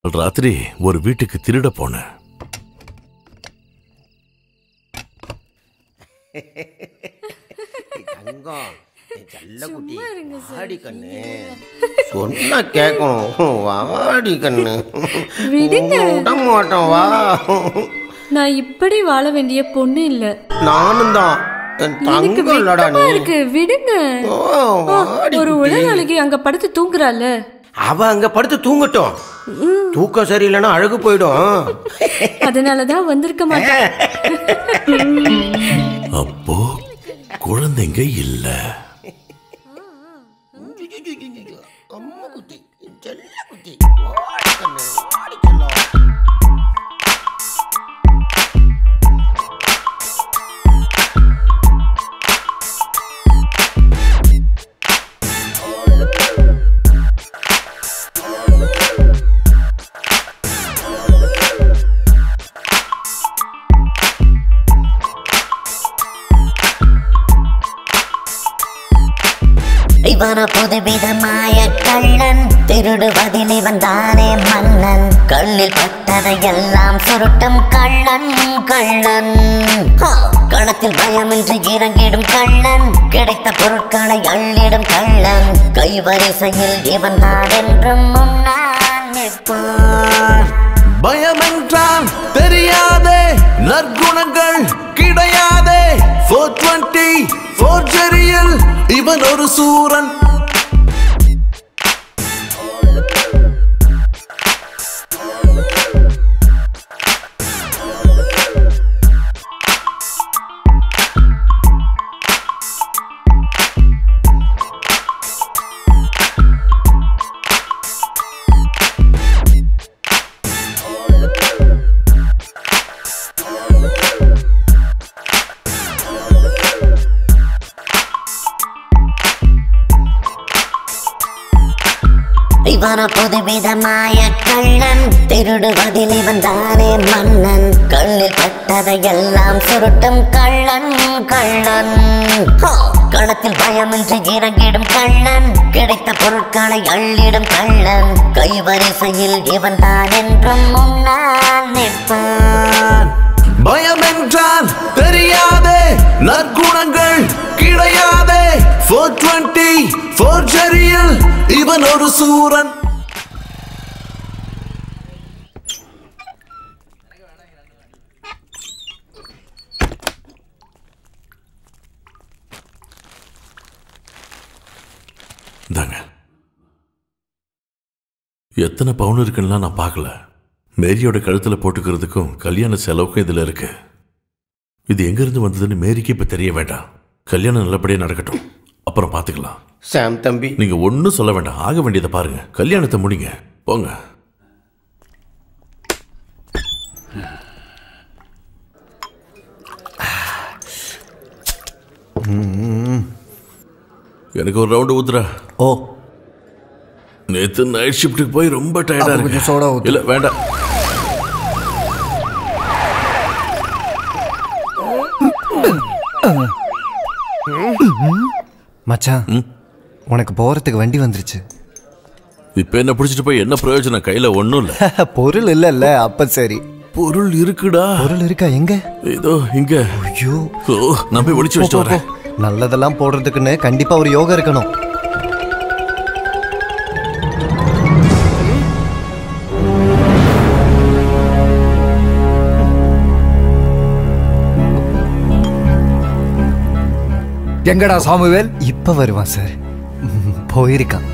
ராத்திரி ஒரு வீட்டுக்கு திருட போனேன். சொன்னா கேட்கணும். வாடி கண்ணு விட மாட்டோம். வா. நான் இப்படி வாழ வேண்டிய பொண்ணு இல்ல. நானும் தான். விடுங்க. ஒரு உலகாளிக்கு அங்க படுத்து தூங்குறாள். அவ அங்க படுத்து தூங்கட்டும். தூக்கம் சரியில்லைன்னா அழகு போயிடும். அதனாலதான் வந்திருக்க மாட்டேன். அப்போ குழந்தைங்க இல்ல. இவன புதுவிதமாய கள்ளன், திருடுவதில் இவன் தானே மன்னன். கண்ணில் பட்டதையெல்லாம் சுருட்டும் கள்ளன் கள்ளன். களத்தில் பயமின்றி இறங்கிடும் கள்ளன், கிடைத்த பொருட்களை அள்ளிடும் கள்ளன். கைவரிசையில் இவன் தான் என்றும் முன்னால் நிற்பான். பயமென்றால் தெரியாதே, நற்குணங்கள் கிடையாதே. 420 ஃபோர்ஜரியில் இவன் ஒரு சூரன். இவன புதுவிதமாய கள்ளன், திருடுவதில் இவன் தானே மன்னன். கண்ணில் பட்டதையெல்லாம் சுருட்டும் கள்ளன் கள்ளன். களத்தில் பயமின்றி இறங்கிடும் கள்ளன், கிடைத்த பொருட்களை அள்ளிடும் கள்ளன். கைவரிசையில் இவன் தான் என்றும் முன்னால் நிற்பான். பயமென்றால் தெரியாதே, நற்குணங்கள் கிடையாதே. 420 ஃபோர்ஜரியில் இவன் ஒரு சூரன். இந்தாங்க. எத்தனை பவுன் இருக்குன்னா நான் பார்க்கல. மேரியோட கழுத்துல போட்டுக்கிறதுக்கும் கல்யாண செலவுக்கும் இதுல இருக்கு. இது எங்க இருந்து வந்ததுன்னு மேரிக்கு இப்ப தெரிய வேண்டாம். கல்யாணம் நல்லபடியா நடக்கட்டும், அப்புறம் பாத்துக்கலாம். சாம் தம்பி, நீங்க ஒன்னும் சொல்ல வேண்டாம். ஆக வேண்டியதை பாருங்க. கல்யாணத்தை முடிங்க, போங்க. எனக்கு ஒரு ரவுண்டு ஊத்துறா. ஓ, நேத்து நைட் ஷிஃப்ட்டுக்கு போய் ரொம்ப டயர்டா இருக்கு. இல்ல வேண்டாம். மச்சான், உனக்கு போறதுக்கு வண்டி வந்துருச்சு. இப்ப என்ன பிடிச்சிட்டு போய் என்ன பிரயோஜனம்? கையில ஒண்ணும் இல்ல. பொருள் இல்ல. அப்ப சரி, பொருள் இருக்குடா. பொருள் இருக்கா? எங்க? இதோ இங்க. ஐயோ, நான் போய் ஒளிச்சு வச்சுட்டு வரேன். நல்லதெல்லாம் போடுறதுக்குன்னு கண்டிப்பா ஒரு யோகா இருக்கணும். எங்கடா சாமுவேல்? இப்ப வருவான் சார். போயிருக்கான்.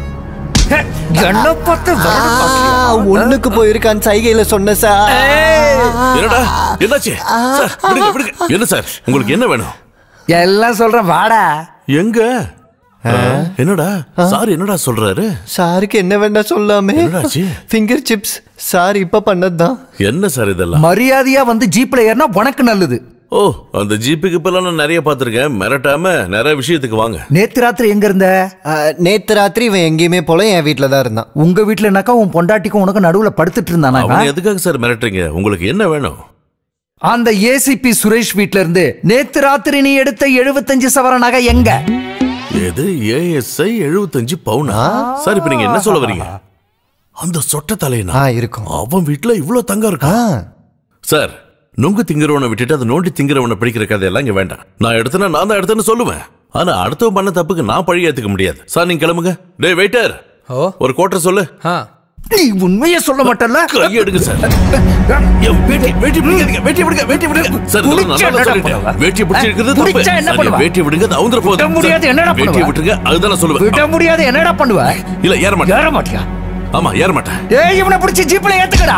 ஒண்ணுக்கு போயிருக்கான் சைகையில சொன்ன சார். என்னடா என்னாச்சு? என்ன சார் உங்களுக்கு என்ன வேணும்? எல்லாம் சொல்றேன், வாடா. எங்க? என்னடா சார் என்னடா சொல்றாரு? சாருக்கு என்ன வேணா சொல்லாமே. ஃபிங்கர் சிப்ஸ் சார் இப்ப பண்ணதுதான். என்ன சார் இதெல்லாம்? மரியாதையா வந்து ஜீப்ல ஏறினா உனக்கு நல்லது. ஓ, அந்த ஜீப்புக்கு இப்பெல்லாம் நான் நிறைய பார்த்திருக்கேன். மிரட்டாம நிறைய விஷயத்துக்கு வாங்க. நேத்து ராத்திரி எங்க இருந்த? நேத்து ராத்திரி இவன் எங்கேயுமே போல, என் வீட்டுல தான் இருந்தான். உங்க வீட்டுலனாக்கா உன் பொண்டாட்டிக்கும் உனக்கு நடுவுல படுத்துட்டு இருந்தானா? எதுக்காக சார் மிரட்டுறீங்க? உங்களுக்கு என்ன வேணும்? அந்த ஏசிபி சுரேஷ் வீட்ல இருந்து நேத்து ராத்திரி நீ எடுத்த 75 சவர நகை எங்க? எது? ஏஎஸ்ஐ 75 பவுனா? சார் இப்ப நீங்க என்ன சொல்ல வரீங்க? அந்த சொட்ட தலையனா இருக்கும். அவன் வீட்டுல இவ்வளவு தங்கம் இருக்கா? சார், நுங்கு திங்கிறவனை விட்டுட்டு அதை நோண்டி திங்கிறவனை பிடிக்கிற கதையெல்லாம் இங்க வேண்டாம். நான் எடுத்தேன்னா நான் தான் எடுத்தேன்னு சொல்லுவேன். ஆனா அடுத்தவன் பண்ண தப்புக்கு நான் பழி ஏத்துக்க முடியாது. சார் நீங்க கிளம்புங்க. டேய் வெயிட்டர், ஒரு கோட்டர் சொல்லு. நீ உண்மையே சொல்ல மாட்டல்ல? கையெடுங்க சார். வேட்டி பிடிக்காதீங்க, வேட்டி விடுங்க, வேட்டி விடுங்க. சார் நான் சொல்லிட்டேன், வேட்டி பிடிச்சி இருக்கிறது தப்பு. சார் வேட்டி விடுங்க, அது அவுந்தற போகுது. விட முடியாது, என்னடா பண்ணுவ? வேட்டி விட்டுருங்க, அதுதான் நான் சொல்லுவேன். விட முடியாது, என்னடா பண்ணுவ? இல்ல ஏற மாட்டேன். ஏற மாட்டியா? ஆமா ஏற மாட்டேன். ஏய், இவனை பிடிச்சி ஜீப்ல ஏத்துக்கடா.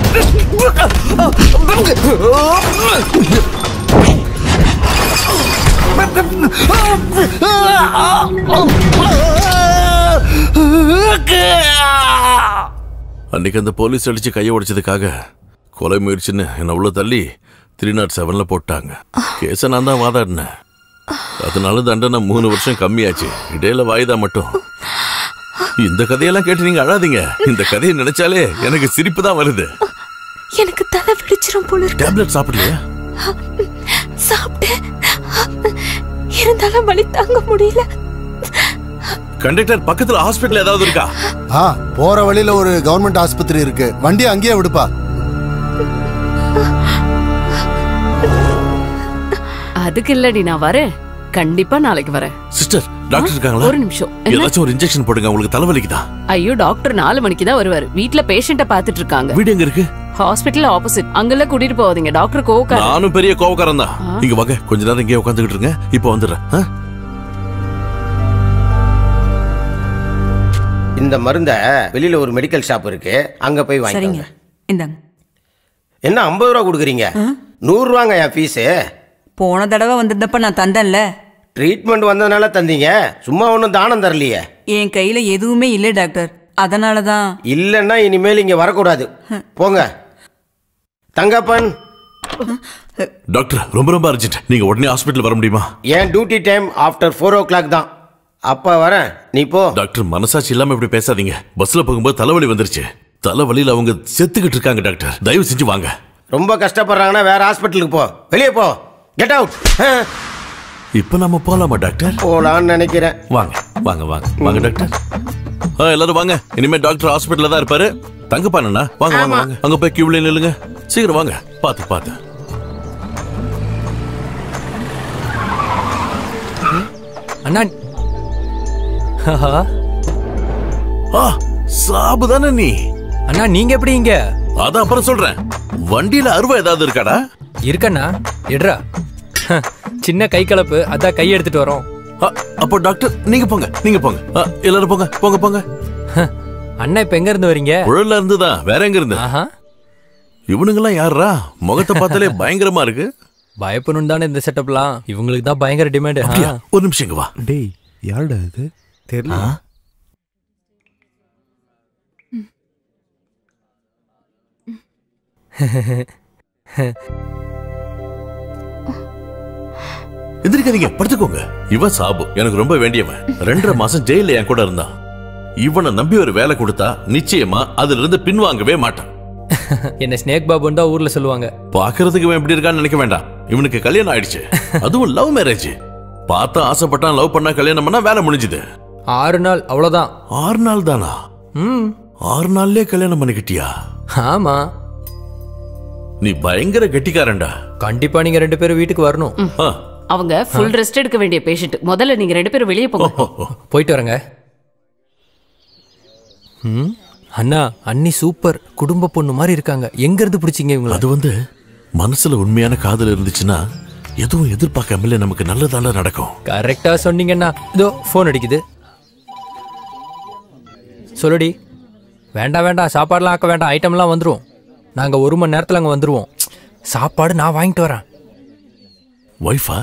அன்னைக்கு அந்த போலீஸ் அடிச்சு கையை உடைச்சதுக்காக கொலை முயற்சின்னு என்ன உள்ள தள்ளி 307ல போட்டாங்க. கேஸ நான் தான் வாதாடினேன். அதனால தண்டனை 3 வருஷம் கம்மியாச்சு. இடையில வாய்தா மட்டும். இந்த கதையெல்லாம் கேட்டு நீங்க அழாதீங்க. இந்த கதையை நினைச்சாலே எனக்கு சிரிப்பு தான் வருது. எனக்கு தலை வெடிச்சிரும் போல இருக்கு. டேப்லெட் சாப்பிடலையா? சாப்பிட்டேன், இருந்தாலும் வலி தாங்க முடியல. கண்டக்டர், பக்கத்துல ஹாஸ்பிடல் ஏதாவது இருக்கா? போற வழியில ஒரு கவர்மெண்ட் ஆஸ்பத்திரி இருக்கு, வண்டி அங்கேயே விடுப்பா. அதுக்கு இல்லடி, நான் வரேன். கண்டிப்பா நாளைக்கு வரேன். சிஸ்டர், டாக்டர் இருக்காங்களா? ஒரு நிமிஷம். ஏதாச்சும் ஒரு இன்ஜெக்ஷன் போடுங்க, உங்களுக்கு தலைவலிக்குதா? ஐயோ, டாக்டர் 4 மணிக்கு தான் வருவாரு. வீட்ல பேஷண்ட்ட பாத்துட்டு இருக்காங்க. வீடு எங்க இருக்கு? Hospital opposite. அங்கெல்லாம் கூட்டிட்டு போவாதீங்க, டாக்டர் கோவக்கார. நானும் பெரிய கோவக்காரன் தான். இங்க வாங்க, கொஞ்ச நேரம் இங்கே உட்காந்துக்கிட்டு இருங்க, இப்போ வந்துடுறேன். இந்த மருந்த வெளியில ஒரு மெடிக்கல் ஷாப் இருக்கு, அங்க போய் வாங்கிக்கோங்க. இந்தாங்க. என்ன 50 ரூபா கொடுக்குறீங்க? 100 ரூபாங்க என் ஃபீஸு. போன தடவை வந்திருந்தப்ப நான் தந்தேன்ல. ட்ரீட்மெண்ட் வந்ததுனால தந்தீங்க, சும்மா ஒன்றும் தானம் தரலையே. என் கையில எதுவுமே இல்லை டாக்டர், அதனால தான். இல்லைன்னா இனிமேல் இங்க வரக்கூடாது, போங்க. தங்கப்பன். டாக்டர், ரொம்ப ரொம்ப அர்ஜென்ட், நீங்க உடனே ஹாஸ்பிட்டல் வர முடியுமா? என் டியூட்டி டைம் ஆஃப்டர் 4 o'clock தான். அப்ப வரேன், நீ போ. டாக்டர், மனசாட்சி இல்லாம இப்படி பேசாதீங்க. பஸ்ல போகும்போது தலைவலி வந்துருச்சு. தலைவலியில அவங்க செத்துக்கிட்டு இருக்காங்க டாக்டர், தயவு செஞ்சு வாங்க. ரொம்ப கஷ்டப்படுறாங்கன்னா வேற ஹாஸ்பிட்டலுக்கு போ, வெளியே போ, கெட் அவுட். இப்ப நம்ம போலாமா டாக்டர்? போலான்னு நினைக்கிறேன். வாங்க வாங்க வாங்க வாங்க டாக்டர். எல்லாரும் வாங்க, இனிமே டாக்டர் ஹாஸ்பிட்டல்ல தான் இருப்பாரு. தங்கப்பானா, வாங்க வாங்க வாங்க, அங்க போய் கியூல நில்லுங்க. சீக்கிரம் வாங்க, பாத்து பாத்து. அண்ணா, சாபுதானே நீ? அண்ணா நீங்க எப்படி இங்க? அதான் அப்புறம் சொல்றேன். வண்டியில அருவா ஏதாவது இருக்காடா? இருக்கண்ணா, எடுறா. சின்ன கை கலப்பு, அதான் கை எடுத்துட்டு வரோம். அப்போ டாக்டர் நீங்க போங்க, நீங்க போங்க, எல்லாரும் போங்க போங்க போங்க. அண்ணா இப்ப எங்க இருந்து வரீங்க? உழல்ல இருந்து தான். வேற எங்க இருந்து? இவனுங்கெல்லாம் யாரா? முகத்தை பார்த்தாலே பயங்கரமா இருக்கு. பயப்படணும் தானே இந்த செட்டப்லாம். இவங்களுக்கு தான் பயங்கர டிமாண்ட். ஒரு நிமிஷம் இங்க வா. டேய், யாருடா இது? தெரியல. எந்திரிக்காதீங்க, படுத்துக்கோங்க. இவன் சாபு, எனக்கு ரொம்ப வேண்டியவன். 2.5 மாசம் ஜெயில என் கூட இருந்தான். இவனை நம்பி ஒரு வேலை கொடுத்தா நிச்சயமா அதுல இருந்து பின்வாங்கவே மாட்டான். என்ன ஸ்னேக் பாபுன்னு தான் ஊர்ல சொல்லுவாங்க. பாக்குறதுக்கு இவன் எப்படி இருக்கான்னு நினைக்க வேண்டாம். இவனுக்கு கல்யாணம் ஆயிடுச்சு, அதுவும் லவ் மேரேஜ். பார்த்தா ஆசைப்பட்டான், லவ் பண்ணா கல்யாணம் பண்ணா வேலை முடிஞ்சுது. 6 நாள் அவ்வளவுதான். 6 நாள் தானா? 6 நாள்லயே கல்யாணம் பண்ணிக்கிட்டியா? ஆமா. நீ பயங்கர கெட்டிக்காரன்டா. கண்டிப்பா நீங்க 2 பேரும் வீட்டுக்கு வரணும். அவங்க ஃபுல் ரெஸ்ட் எடுக்க வேண்டிய பேஷண்ட். முதல்ல நீங்க 2 பேரும் வெளியே போங்க. போயிட்டு வரங்க. அண்ணா, அண்ணி சூப்பர், குடும்ப பொண்ணு மாதிரி இருக்காங்க. எங்க இருந்து பிடிச்சிங்க இவங்க? அது மனசுல உண்மையான காதல் இருந்துச்சுன்னா எதுவும் எதிர்பார்க்காமலே நமக்கு நல்லதால நடக்கும். கரெக்டா சொன்னீங்கண்ணா. இதோ போன் அடிக்குது. சொல்லுடி. வேண்டாம் வேண்டாம், சாப்பாடுலாம் ஆக்க வேண்டாம், ஐட்டம்லாம் வந்துடும். நாங்க 1 மணி நேரத்துல அங்க வந்துருவோம். சாப்பாடு நான் வாங்கிட்டு வரேன். வைஃபா?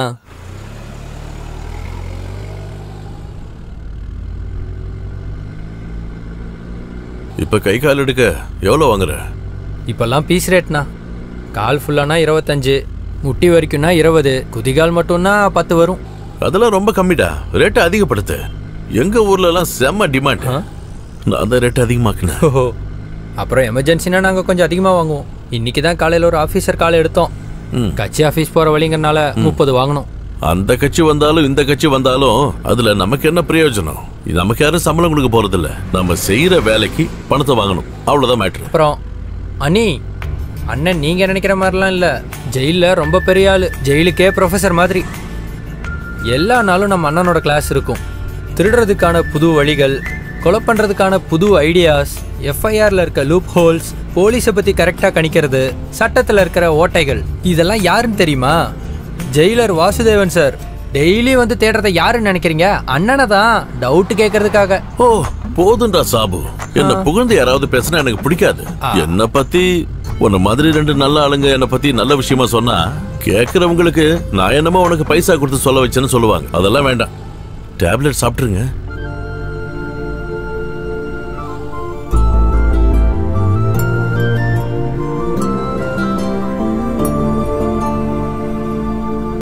இப்ப கை கால் எடுக்க எவ்வளவு வாங்குற? இப்பெல்லாம் பீஸ் ரேட்னா. கால் ஃபுல்லானா 25, முட்டி வரைக்கும்னா 20, குதிகால் மட்டும்னா 10 வரும். அதெல்லாம் ரொம்ப கம்மிடா, ரேட்டை அதிகப்படுத்து. எங்க ஊர்ல எல்லாம் செம்ம டிமாண்ட். நான் அந்த ரேட் அதிகமாக்குனேன். அப்புறம் எமர்ஜென்சினா நாங்க கொஞ்சம் அதிகமா வாங்குவோம். இன்னைக்கு தான் காலையில ஒரு ஆபீசர் காலை எடுத்தோம். கட்சி ஆபீஸ் போற வழிங்கறனால 30 வாங்கணும். அந்த கட்சி வந்தாலும் இந்த கட்சி வந்தாலும் அதுல நமக்கு என்ன பிரயோஜனம்? நமக்கு யாரும் சம்பளம் கொடுக்க போறது இல்ல. நம்ம செய்யற வேலைக்கு பணத்தை வாங்கணும், அவ்வளவுதான் மேட்ரு. அப்புறம் அண்ணி, அண்ணன் நீங்க நினைக்கிற மாதிரிலாம் இல்ல. ஜெயில ரொம்ப பெரிய ஆளு, ஜெயிலுக்கே ப்ரொஃபசர் மாதிரி. எல்லா நாளும் நம்ம அண்ணனோட கிளாஸ் இருக்கும். திருடுறதுக்கான புது வழிகள், கொலை பண்றதுக்கான புது ஐடியாஸ், எஃப்ஐஆர்ல இருக்க லூப் ஹோல்ஸ், போலீஸை பத்தி கரெக்டா கணிக்கிறது, சட்டத்துல இருக்கிற ஓட்டைகள், இதெல்லாம் யாருன்னு தெரியுமா? Jailer Vasudevan sir. டெய்லி வந்து தேடுறத யாருன்னு நினைக்கிறீங்க? அண்ணனை தான், டவுட் கேட்கறதுக்காக. ஓ போதுண்டா சாபு, என்ன புகழ்ந்து யாராவது பேசினா எனக்கு பிடிக்காது. என்ன பத்தி உன்ன மாதிரி 2 நல்ல ஆளுங்க என்ன பத்தி நல்ல விஷயமா சொன்னா கேட்கறவங்களுக்கு நான் என்னமோ உனக்கு பைசா கொடுத்து சொல்ல வச்சேன்னு சொல்லுவாங்க. அதெல்லாம் வேண்டாம், டேப்லெட் சாப்பிட்டுருங்க.